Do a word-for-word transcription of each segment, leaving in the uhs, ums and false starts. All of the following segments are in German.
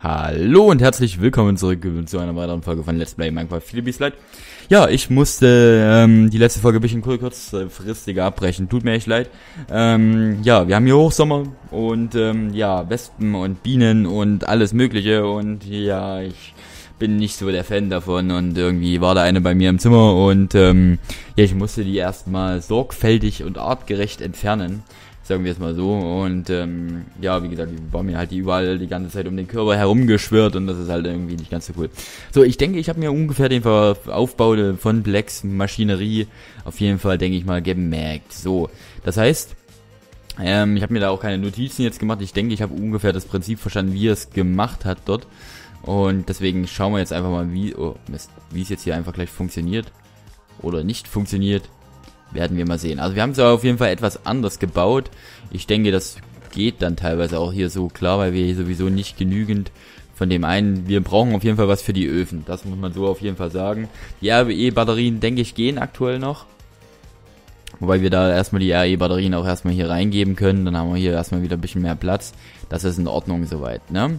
Hallo und herzlich willkommen zurück zu einer weiteren Folge von Let's Play Minecraft Philippy Slide. Ja, ich musste ähm, die letzte Folge ein bisschen kurzfristiger abbrechen, tut mir echt leid. Ähm, ja, wir haben hier Hochsommer und ähm, ja, Wespen und Bienen und alles mögliche und ja, ich bin nicht so der Fan davon und irgendwie war da eine bei mir im Zimmer und ähm, ja, ich musste die erstmal sorgfältig und artgerecht entfernen. Sagen wir es mal so. Und ähm, ja, wie gesagt, die war mir halt überall die ganze Zeit um den Körper herumgeschwirrt und das ist halt irgendwie nicht ganz so cool. So, ich denke, ich habe mir ungefähr den Aufbau von Blacks Maschinerie auf jeden Fall, denke ich mal, gemerkt. So, das heißt, ähm, ich habe mir da auch keine Notizen jetzt gemacht. Ich denke, ich habe ungefähr das Prinzip verstanden, wie er es gemacht hat dort. Und deswegen schauen wir jetzt einfach mal, wie oh, Mist, wie es jetzt hier einfach gleich funktioniert oder nicht funktioniert. Werden wir mal sehen. Also wir haben es auf jeden Fall etwas anders gebaut. Ich denke, das geht dann teilweise auch hier so klar, weil wir hier sowieso nicht genügend von dem einen... Wir brauchen auf jeden Fall was für die Öfen. Das muss man so auf jeden Fall sagen. Die R W E-Batterien, denke ich, gehen aktuell noch. Wobei wir da erstmal die R W E-Batterien auch erstmal hier reingeben können. Dann haben wir hier erstmal wieder ein bisschen mehr Platz. Das ist in Ordnung soweit, ne?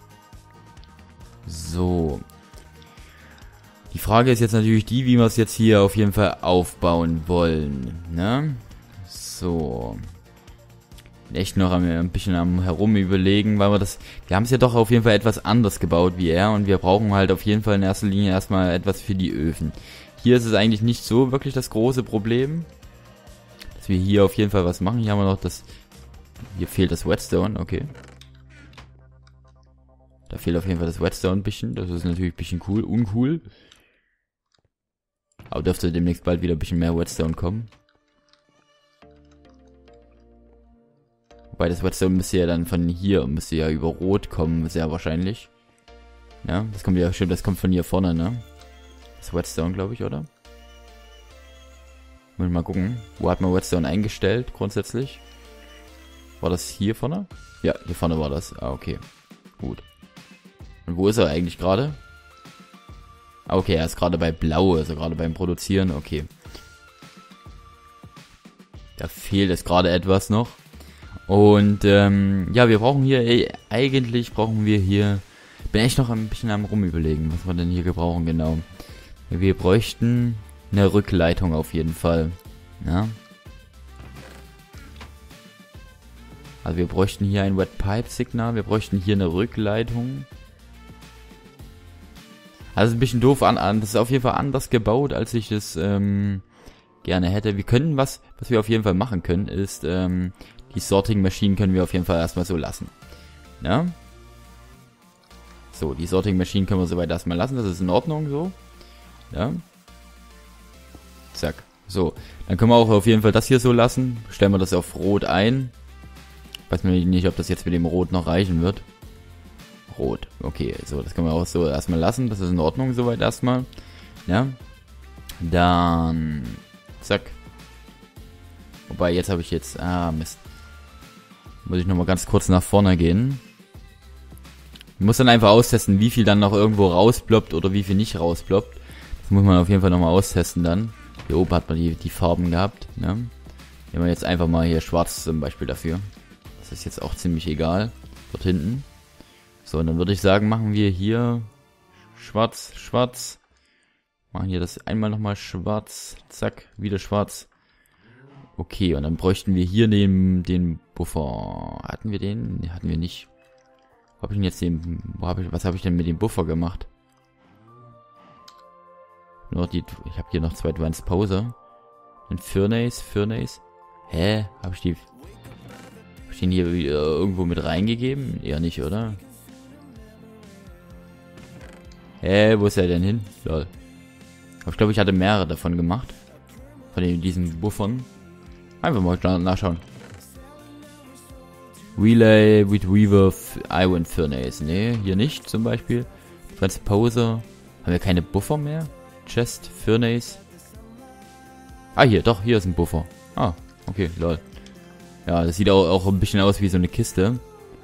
So... Die Frage ist jetzt natürlich die, wie wir es jetzt hier auf jeden Fall aufbauen wollen, ne? So. Bin echt noch ein bisschen am herum überlegen, weil wir das, wir haben es ja doch auf jeden Fall etwas anders gebaut wie er und wir brauchen halt auf jeden Fall in erster Linie erstmal etwas für die Öfen. Hier ist es eigentlich nicht so wirklich das große Problem, dass wir hier auf jeden Fall was machen. Hier haben wir noch das, hier fehlt das Whetstone, okay. Da fehlt auf jeden Fall das Whetstone ein bisschen, das ist natürlich ein bisschen cool, uncool. Aber dürfte demnächst bald wieder ein bisschen mehr Whetstone kommen. Wobei das Whetstone müsste ja dann von hier, müsste ja über Rot kommen, sehr wahrscheinlich. Ja, das kommt ja, stimmt, das kommt von hier vorne, ne? Das Whetstone, glaube ich, oder? Muss ich mal gucken. Wo hat man Whetstone eingestellt, grundsätzlich? War das hier vorne? Ja, hier vorne war das. Ah, okay. Gut. Und wo ist er eigentlich gerade? Okay, er ist gerade bei Blau, also gerade beim Produzieren, okay. Da fehlt es gerade etwas noch. Und, ähm, ja, wir brauchen hier, ey, eigentlich brauchen wir hier, ich bin echt noch ein bisschen am rumüberlegen, was wir denn hier gebrauchen, genau. Wir bräuchten eine Rückleitung auf jeden Fall, ja. Also wir bräuchten hier ein Wet Pipe Signal, wir bräuchten hier eine Rückleitung. Also ein bisschen doof an, an, das ist auf jeden Fall anders gebaut, als ich es ähm, gerne hätte. Wir können was, was wir auf jeden Fall machen können, ist, ähm, die Sorting-Maschinen können wir auf jeden Fall erstmal so lassen. Ja? So, die Sorting-Maschinen können wir soweit erstmal lassen, das ist in Ordnung so. Ja? Zack. So, dann können wir auch auf jeden Fall das hier so lassen. Stellen wir das auf Rot ein. Weiß mir nicht, ob das jetzt mit dem Rot noch reichen wird. Rot. Okay, so, das können wir auch so erstmal lassen. Das ist in Ordnung soweit erstmal. Ja. Dann. Zack. Wobei, jetzt habe ich jetzt. Ah, Mist. Muss ich nochmal ganz kurz nach vorne gehen. Ich muss dann einfach austesten, wie viel dann noch irgendwo rausploppt oder wie viel nicht rausploppt. Das muss man auf jeden Fall nochmal austesten dann. Hier oben hat man die, die Farben gehabt. Ne? Nehmen wir jetzt einfach mal hier schwarz zum Beispiel dafür. Das ist jetzt auch ziemlich egal. Dort hinten. So, und dann würde ich sagen, machen wir hier schwarz, schwarz. Machen hier das einmal nochmal schwarz. Zack, wieder schwarz. Okay, und dann bräuchten wir hier den, den Buffer. Hatten wir den? Nee, hatten wir nicht. Wo hab ich denn jetzt den, wo hab ich, was habe ich denn mit dem Buffer gemacht? Nur die, ich habe hier noch zwei Advanced Poser. Ein Furnace, Furnace. Hä? Habe ich die, hab ich den hier wieder irgendwo mit reingegeben? Eher nicht, oder? Hä, wo ist er denn hin? Lol. Aber ich glaube, ich hatte mehrere davon gemacht. Von den, diesen Buffern. Einfach mal nachschauen. Relay with Weaver Iron Furnace. Ne, hier nicht zum Beispiel. Transposer. Haben wir keine Buffer mehr? Chest, Furnace. Ah, hier, doch, hier ist ein Buffer. Ah, okay, lol. Ja, das sieht auch, auch ein bisschen aus wie so eine Kiste.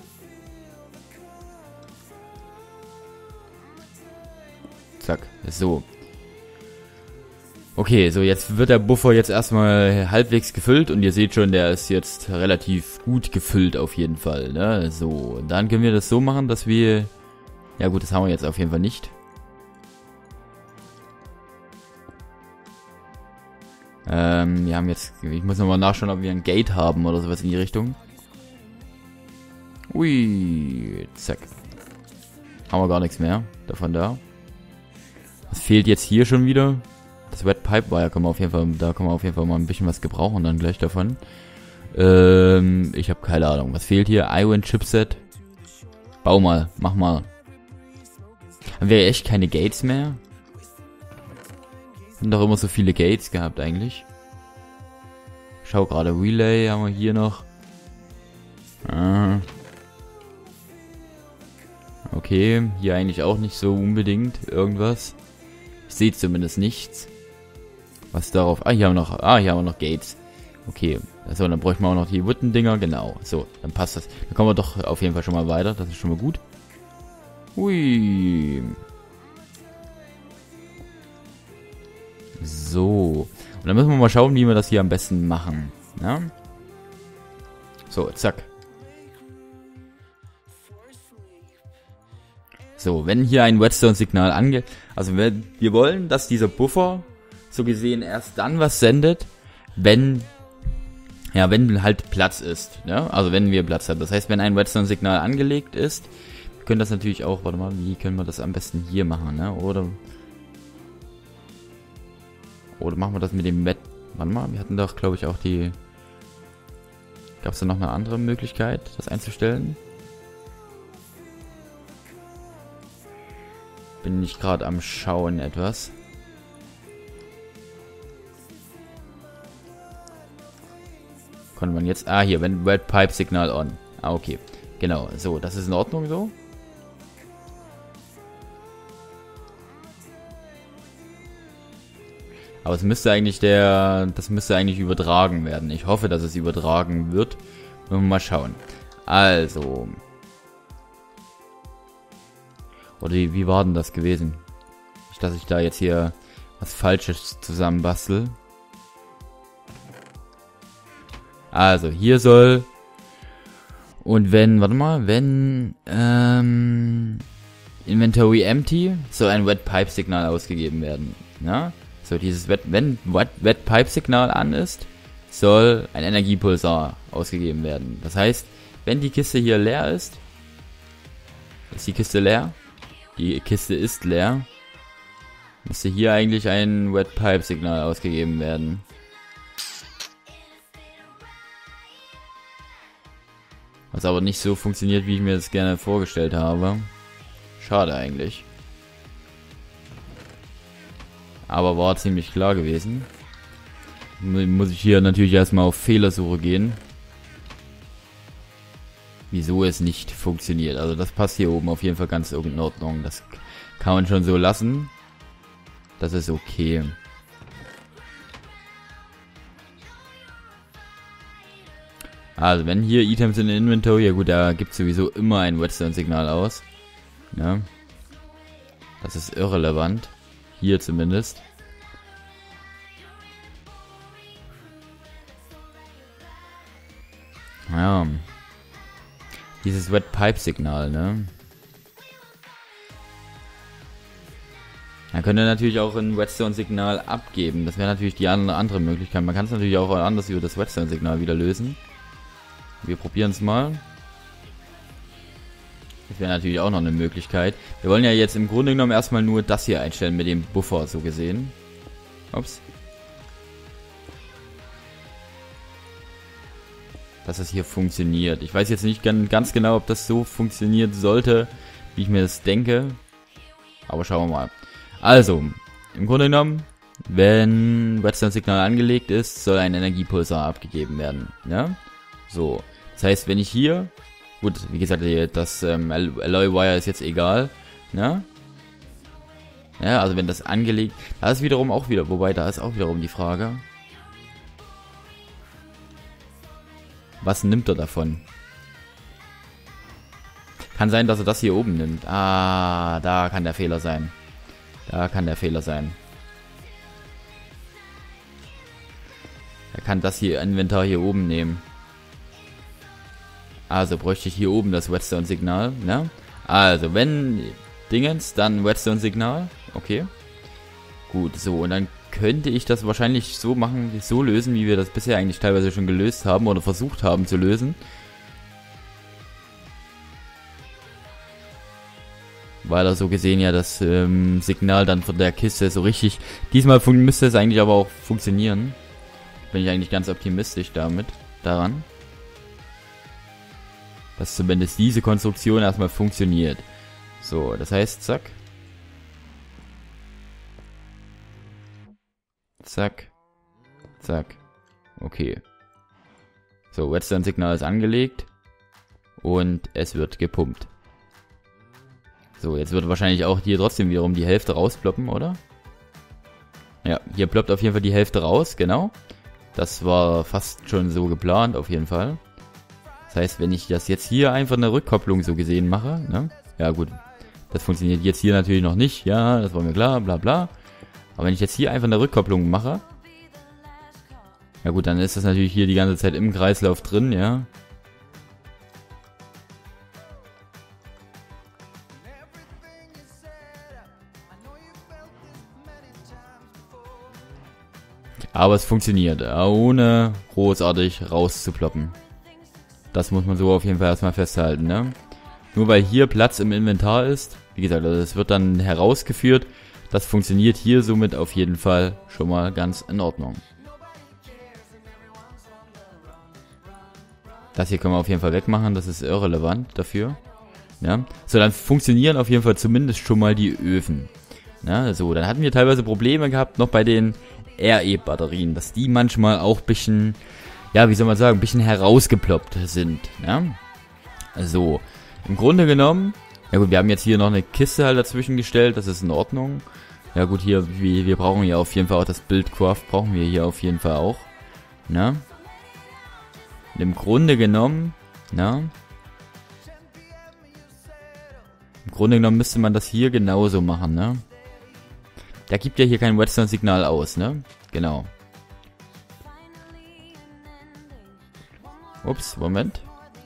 Zack, so. Okay, so jetzt wird der Buffer jetzt erstmal halbwegs gefüllt und ihr seht schon, der ist jetzt relativ gut gefüllt auf jeden Fall, ne? So, dann können wir das so machen, dass wir Ja gut, das haben wir jetzt auf jeden Fall nicht. Ähm, wir haben jetzt... Ich muss nochmal nachschauen, ob wir ein Gate haben oder sowas in die Richtung. Ui, zack. Haben wir gar nichts mehr davon da. Was fehlt jetzt hier schon wieder? Das Wet Pipe Wire können wir auf jeden Fall... Da können wir auf jeden Fall mal ein bisschen was gebrauchen dann gleich davon. Ähm, ich habe keine Ahnung. Was fehlt hier? Iron Chipset. Bau mal, mach mal. Haben wir echt keine Gates mehr? Haben doch immer so viele Gates gehabt eigentlich. Schau gerade, Relay haben wir hier noch. Ah. Okay, hier eigentlich auch nicht so unbedingt irgendwas. Ich sehe zumindest nichts. Was darauf... Ah, hier haben wir noch... Ah, hier haben wir noch Gates. Okay, also dann bräuchten wir auch noch die Wooden-Dinger. Genau, so, dann passt das. Dann kommen wir doch auf jeden Fall schon mal weiter. Das ist schon mal gut. Hui. So. Und dann müssen wir mal schauen, wie wir das hier am besten machen. Ja? So, zack. So, wenn hier ein Redstone-Signal angeht, also wir, wir wollen, dass dieser Buffer so gesehen erst dann was sendet, wenn, ja, wenn halt Platz ist, ja, also wenn wir Platz haben. Das heißt, wenn ein Redstone-Signal angelegt ist, wir können das natürlich auch, warte mal, wie können wir das am besten hier machen, ne, oder, oder machen wir das mit dem Wet, warte mal, wir hatten doch, glaube ich, auch die, gab es da noch eine andere Möglichkeit, das einzustellen? Bin ich gerade am Schauen etwas. Konnte man jetzt... Ah, hier, wenn Red Pipe Signal on. Ah, okay. Genau, so, das ist in Ordnung so. Aber es müsste eigentlich der... Das müsste eigentlich übertragen werden. Ich hoffe, dass es übertragen wird. Mal schauen. Also... Oder wie, wie war denn das gewesen? Nicht, dass ich da jetzt hier was Falsches zusammenbastel. Also, hier soll... Und wenn, warte mal, wenn... Ähm, Inventory empty, soll ein Wet Pipe Signal ausgegeben werden. Ja? So, dieses Wet, wenn Wet, Wet Pipe Signal an ist, soll ein Energiepulsar ausgegeben werden. Das heißt, wenn die Kiste hier leer ist, ist die Kiste leer. Die Kiste ist leer. Müsste hier eigentlich ein Wet Pipe Signal ausgegeben werden. Was aber nicht so funktioniert, wie ich mir das gerne vorgestellt habe. Schade eigentlich. Aber war ziemlich klar gewesen. Muss ich hier natürlich erstmal auf Fehlersuche gehen. Wieso es nicht funktioniert. Also das passt hier oben auf jeden Fall ganz in Ordnung. Das kann man schon so lassen. Das ist okay. Also wenn hier Items in Inventory, ja gut, da gibt es sowieso immer ein Redstone-Signal aus. Ja. Das ist irrelevant. Hier zumindest. Ja. Dieses Wet Pipe Signal, ne? Man könnte natürlich auch ein Redstone Signal abgeben. Das wäre natürlich die andere, andere Möglichkeit. Man kann es natürlich auch anders über das Redstone Signal wieder lösen. Wir probieren es mal. Das wäre natürlich auch noch eine Möglichkeit. Wir wollen ja jetzt im Grunde genommen erstmal nur das hier einstellen mit dem Buffer, so gesehen. Ups. Dass es hier funktioniert. Ich weiß jetzt nicht ganz genau, ob das so funktioniert sollte, wie ich mir das denke. Aber schauen wir mal. Also, im Grunde genommen, wenn Redstone-Signal angelegt ist, soll ein Energiepulsar abgegeben werden. Ja? So. Das heißt, wenn ich hier... Gut, wie gesagt, das ähm, Alloy Wire ist jetzt egal. Ja? Ja, also wenn das angelegt... Da ist wiederum auch wieder... Wobei, da ist auch wiederum die Frage... Was nimmt er davon? Kann sein, dass er das hier oben nimmt. Ah, da kann der Fehler sein. Da kann der Fehler sein. Er kann das hier Inventar hier oben nehmen. Also bräuchte ich hier oben das Redstone-Signal. Ne? Also wenn Dingens, dann Redstone-Signal. Okay. Gut, so, und dann könnte ich das wahrscheinlich so machen, so lösen, wie wir das bisher eigentlich teilweise schon gelöst haben oder versucht haben zu lösen. Weil er so gesehen ja das ähm, Signal dann von der Kiste so richtig... Diesmal müsste es eigentlich aber auch funktionieren. Bin ich eigentlich ganz optimistisch damit, daran. Dass zumindest diese Konstruktion erstmal funktioniert. So, das heißt, zack. Zack. Zack. Okay. So, Redstone-Signal ist angelegt. Und es wird gepumpt. So, jetzt wird wahrscheinlich auch hier trotzdem wiederum die Hälfte rausploppen, oder? Ja, hier ploppt auf jeden Fall die Hälfte raus, genau. Das war fast schon so geplant, auf jeden Fall. Das heißt, wenn ich das jetzt hier einfach eine Rückkopplung so gesehen mache, ne? Ja gut, das funktioniert jetzt hier natürlich noch nicht, ja, das war mir klar, bla bla. Aber wenn ich jetzt hier einfach eine Rückkopplung mache, ja gut, dann ist das natürlich hier die ganze Zeit im Kreislauf drin, ja. Aber es funktioniert, ohne großartig rauszuploppen. Das muss man so auf jeden Fall erstmal festhalten, ne? Nur weil hier Platz im Inventar ist, wie gesagt, also es wird dann herausgeführt, das funktioniert hier somit auf jeden Fall schon mal ganz in Ordnung. Das hier können wir auf jeden Fall wegmachen, das ist irrelevant dafür. Ja? So, dann funktionieren auf jeden Fall zumindest schon mal die Öfen. Ja, so, dann hatten wir teilweise Probleme gehabt, noch bei den R E-Batterien, dass die manchmal auch ein bisschen, ja, wie soll man sagen, ein bisschen herausgeploppt sind. Ja? So, im Grunde genommen, ja gut, wir haben jetzt hier noch eine Kiste halt dazwischen gestellt, das ist in Ordnung. Ja gut, hier, wir, wir brauchen ja auf jeden Fall auch das Buildcraft, brauchen wir hier auf jeden Fall auch. Ne? Und im Grunde genommen, ne? Im Grunde genommen müsste man das hier genauso machen, ne? Der gibt ja hier kein Redstone-Signal aus, ne? Genau. Ups, Moment.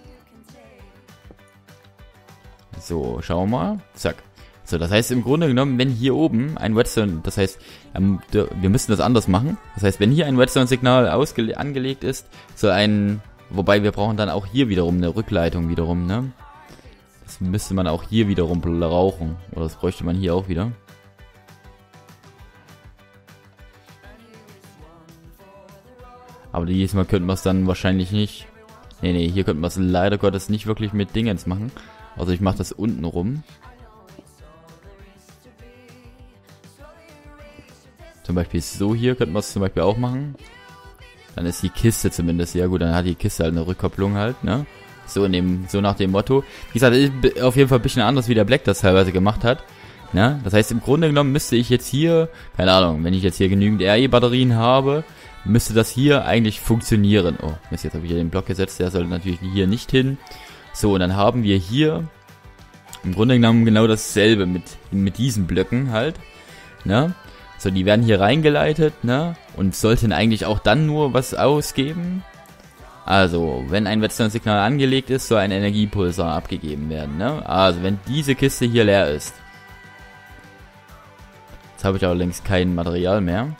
So, schauen wir mal. Zack. So, das heißt im Grunde genommen, wenn hier oben ein Redstone, das heißt, ähm, wir müssen das anders machen. Das heißt, wenn hier ein Redstone-Signal angelegt ist, so ein, wobei wir brauchen dann auch hier wiederum eine Rückleitung wiederum, ne? Das müsste man auch hier wiederum brauchen. Oder das bräuchte man hier auch wieder. Aber diesmal könnten wir es dann wahrscheinlich nicht. Nee, nee, hier könnten wir es leider Gottes nicht wirklich mit Dingens machen. Also ich mache das unten rum. Zum Beispiel so hier könnten wir es zum Beispiel auch machen. Dann ist die Kiste zumindest, ja gut, dann hat die Kiste halt eine Rückkopplung halt, ne? So in dem, so nach dem Motto. Wie gesagt, ist auf jeden Fall ein bisschen anders, wie der Black das teilweise gemacht hat. Ne? Das heißt, im Grunde genommen müsste ich jetzt hier, keine Ahnung, wenn ich jetzt hier genügend R E-Batterien habe, müsste das hier eigentlich funktionieren. Oh, Mist, jetzt habe ich hier den Block gesetzt, der soll natürlich hier nicht hin. So, und dann haben wir hier im Grunde genommen genau dasselbe mit, mit diesen Blöcken halt. Ne? So, die werden hier reingeleitet, ne? Und sollten eigentlich auch dann nur was ausgeben. Also, wenn ein Redstone-Signal angelegt ist, soll ein Energiepulsar abgegeben werden, ne? Also, wenn diese Kiste hier leer ist. Jetzt habe ich allerdings kein Material mehr.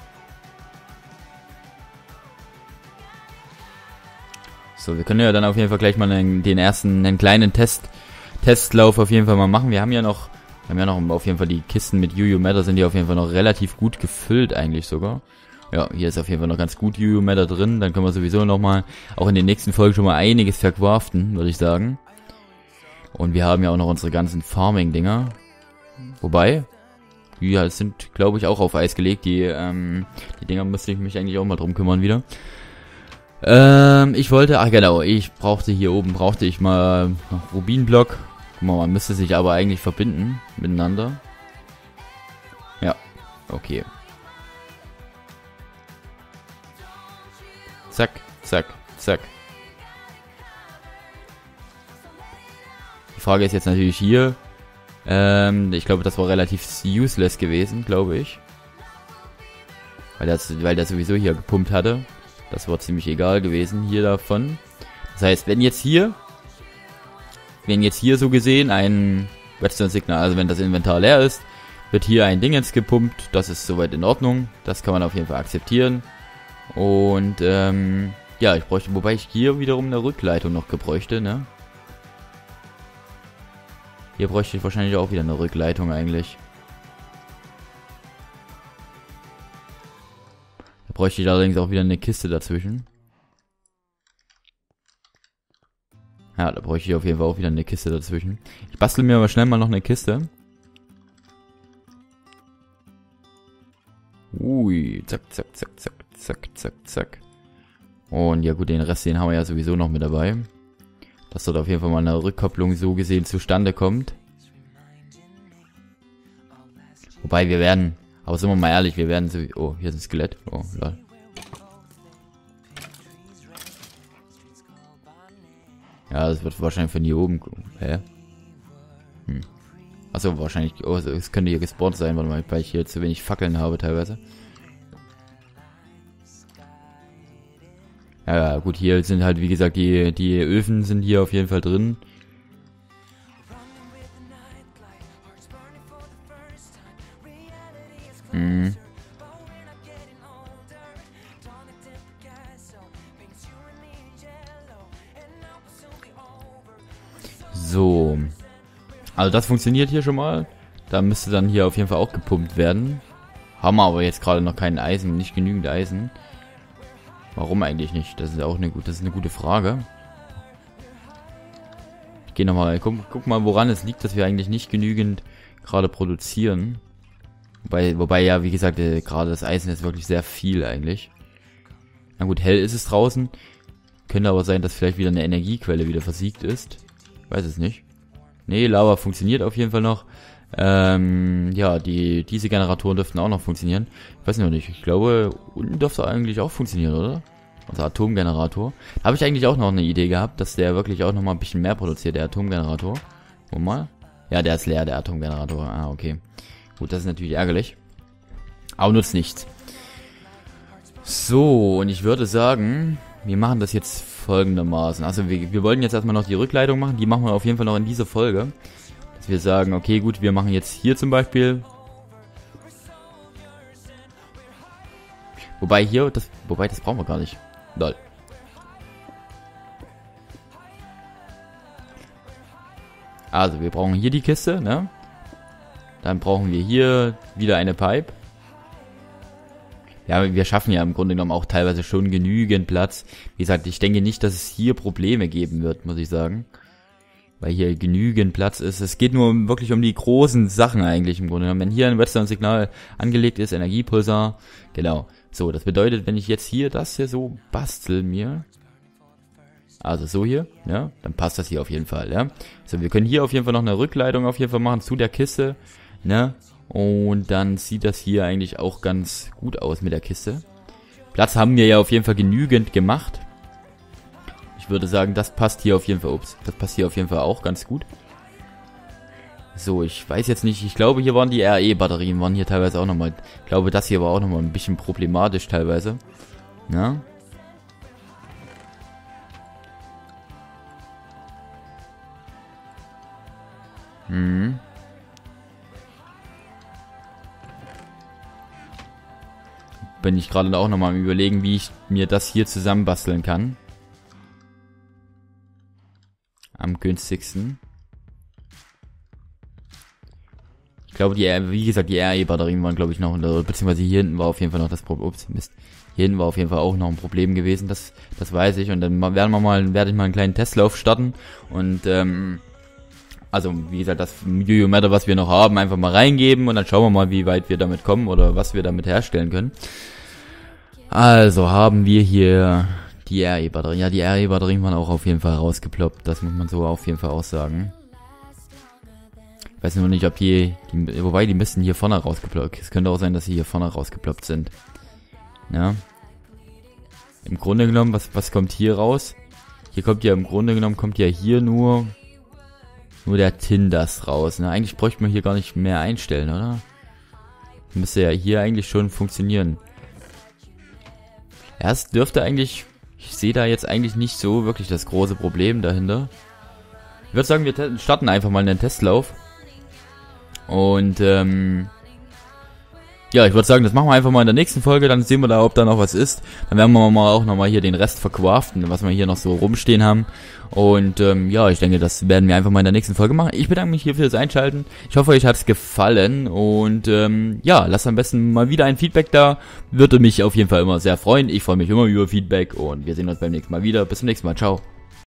So, wir können ja dann auf jeden Fall gleich mal einen, den ersten, einen kleinen Test, Testlauf auf jeden Fall mal machen. Wir haben ja noch, wir haben ja noch auf jeden Fall die Kisten mit UU Matter, sind die auf jeden Fall noch relativ gut gefüllt eigentlich sogar. Ja, hier ist auf jeden Fall noch ganz gut UU Matter drin. Dann können wir sowieso nochmal, auch in den nächsten Folgen schon mal einiges verkraften, würde ich sagen. Und wir haben ja auch noch unsere ganzen Farming-Dinger. Wobei, die halt sind, glaube ich, auch auf Eis gelegt. Die, ähm, die Dinger müsste ich mich eigentlich auch mal drum kümmern wieder. Ähm, ich wollte, ach genau, ich brauchte hier oben, brauchte ich mal noch Rubinblock. Guck mal, man müsste sich aber eigentlich verbinden miteinander. Ja, okay. Zack, zack, zack. Die Frage ist jetzt natürlich hier. Ähm, ich glaube, das war relativ useless gewesen, glaube ich. Weil das, weil der sowieso hier gepumpt hatte. Das war ziemlich egal gewesen hier davon. Das heißt, wenn jetzt hier, wenn jetzt hier so gesehen ein, Redstone-Signal. Also wenn das Inventar leer ist, wird hier ein Ding jetzt gepumpt. Das ist soweit in Ordnung. Das kann man auf jeden Fall akzeptieren. Und ähm, ja, ich bräuchte, wobei ich hier wiederum eine Rückleitung noch gebräuchte, ne? Hier bräuchte ich wahrscheinlich auch wieder eine Rückleitung eigentlich. Da bräuchte ich allerdings auch wieder eine Kiste dazwischen. Ja, da bräuchte ich auf jeden Fall auch wieder eine Kiste dazwischen. Ich bastel mir aber schnell mal noch eine Kiste. Ui, zack, zack, zack, zack, zack, zack, zack. Und ja gut, den Rest, den haben wir ja sowieso noch mit dabei. Dass dort auf jeden Fall mal eine Rückkopplung so gesehen zustande kommt. Wobei wir werden, aber sind wir mal ehrlich, wir werden so... Oh, hier ist ein Skelett. Oh, lol. Ja, das wird wahrscheinlich von hier oben... Hä? Hm. Achso, wahrscheinlich... Oh, es könnte hier gespawnt sein, weil ich hier zu wenig Fackeln habe teilweise. Ja, gut, hier sind halt, wie gesagt, die, die Öfen sind hier auf jeden Fall drin. Hm. So. Also das funktioniert hier schon mal. Da müsste dann hier auf jeden Fall auch gepumpt werden. Haben wir aber jetzt gerade noch kein Eisen, nicht genügend Eisen. Warum eigentlich nicht? Das ist auch eine, das ist eine gute Frage. Ich gehe nochmal, guck, guck mal, woran es liegt, dass wir eigentlich nicht genügend gerade produzieren. Wobei, wobei ja, wie gesagt, äh, gerade das Eisen ist wirklich sehr viel eigentlich. Na gut, hell ist es draußen. Könnte aber sein, dass vielleicht wieder eine Energiequelle wieder versiegt ist. Ich weiß es nicht. Nee, Lava funktioniert auf jeden Fall noch. Ähm, ja, die, diese Generatoren dürften auch noch funktionieren. Ich weiß noch nicht, ich glaube, unten dürfte eigentlich auch funktionieren, oder? Unser Atomgenerator. Da habe ich eigentlich auch noch eine Idee gehabt, dass der wirklich auch noch mal ein bisschen mehr produziert, der Atomgenerator. Guck mal. Ja, der ist leer, der Atomgenerator. Ah, okay. Gut, das ist natürlich ärgerlich. Aber nutzt nichts. So, und ich würde sagen, wir machen das jetzt folgendermaßen. Also wir, wir wollten jetzt erstmal noch die Rückleitung machen. Die machen wir auf jeden Fall noch in dieser Folge. Dass wir sagen, okay, gut, wir machen jetzt hier zum Beispiel... Wobei hier, das, wobei das brauchen wir gar nicht. Lol. Also, wir brauchen hier die Kiste, ne? Dann brauchen wir hier wieder eine Pipe. Ja, wir schaffen ja im Grunde genommen auch teilweise schon genügend Platz. Wie gesagt, ich denke nicht, dass es hier Probleme geben wird, muss ich sagen. Weil hier genügend Platz ist. Es geht nur wirklich um die großen Sachen eigentlich im Grunde genommen. Wenn hier ein Redstone-Signal angelegt ist, Energiepulsar, genau. So, das bedeutet, wenn ich jetzt hier das hier so bastel mir, also so hier, ja, dann passt das hier auf jeden Fall, ja. So, wir können hier auf jeden Fall noch eine Rückleitung auf jeden Fall machen zu der Kiste, ne. Und dann sieht das hier eigentlich auch ganz gut aus mit der Kiste. Platz haben wir ja auf jeden Fall genügend gemacht. Ich würde sagen, das passt hier auf jeden Fall, ups, das passt hier auf jeden Fall auch ganz gut. So, ich weiß jetzt nicht, ich glaube, hier waren die R E-Batterien, waren hier teilweise auch nochmal, ich glaube, das hier war auch nochmal ein bisschen problematisch teilweise. Ja. Hm. Bin ich gerade auch nochmal am Überlegen, wie ich mir das hier zusammenbasteln kann. Am günstigsten. Ich glaube, die, wie gesagt, die R E-Batterien waren, glaube ich, noch, beziehungsweise hier hinten war auf jeden Fall noch das Problem. Ups, Mist. Hier hinten war auf jeden Fall auch noch ein Problem gewesen, das, das weiß ich. Und dann werden wir mal, werde ich mal einen kleinen Testlauf starten. Und, ähm, also, wie gesagt, das Matter, was wir noch haben, einfach mal reingeben und dann schauen wir mal, wie weit wir damit kommen oder was wir damit herstellen können. Also, haben wir hier die R E-Batterien. Ja, die R E-Batterien waren auch auf jeden Fall rausgeploppt. Das muss man so auf jeden Fall auch sagen. Ich weiß nur nicht, ob die, die, wobei die müssten hier vorne rausgeploppt. Es könnte auch sein, dass sie hier vorne rausgeploppt sind. Ja. Im Grunde genommen, was, was kommt hier raus? Hier kommt ja im Grunde genommen, kommt ja hier nur, nur der Tindast raus. Ne? Eigentlich bräuchte man hier gar nicht mehr einstellen, oder? Müsste ja hier eigentlich schon funktionieren. Ja, es dürfte eigentlich, ich sehe da jetzt eigentlich nicht so wirklich das große Problem dahinter. Ich würde sagen, wir starten einfach mal einen Testlauf. Und, ähm... ja, ich würde sagen, das machen wir einfach mal in der nächsten Folge, dann sehen wir da, ob da noch was ist. Dann werden wir mal auch nochmal hier den Rest verkraften, was wir hier noch so rumstehen haben. Und ähm, ja, ich denke, das werden wir einfach mal in der nächsten Folge machen. Ich bedanke mich hier fürs Einschalten. Ich hoffe, euch hat es gefallen. Und ähm, ja, lasst am besten mal wieder ein Feedback da. Würde mich auf jeden Fall immer sehr freuen. Ich freue mich immer über Feedback und wir sehen uns beim nächsten Mal wieder. Bis zum nächsten Mal. Ciao.